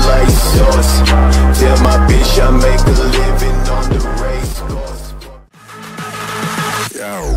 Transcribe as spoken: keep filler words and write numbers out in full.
like sauce. Tell my bitch I make a living on the race course. Yo.